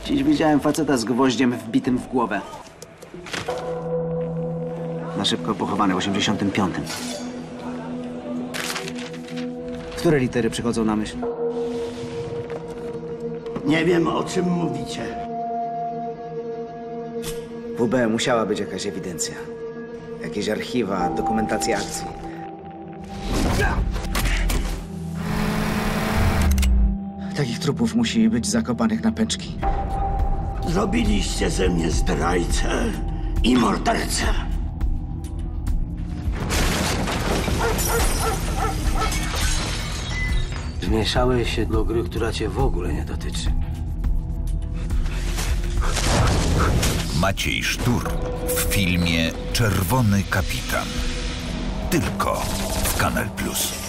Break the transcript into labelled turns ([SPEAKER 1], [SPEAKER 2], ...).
[SPEAKER 1] Dziś widziałem faceta z gwoździem wbitym w głowę. Na szybko pochowany w 85. Które litery przychodzą na myśl?
[SPEAKER 2] Nie wiem, o czym mówicie.
[SPEAKER 1] W UB musiała być jakaś ewidencja. Jakieś archiwa, dokumentacja akcji. Takich trupów musi być zakopanych na pęczki.
[SPEAKER 2] Zrobiliście ze mnie zdrajcę i mordercę.
[SPEAKER 3] Zmieszałeś się do gry, która cię w ogóle nie dotyczy.
[SPEAKER 4] Maciej Sztur w filmie Czerwony Kapitan. Tylko w Kanal Plus.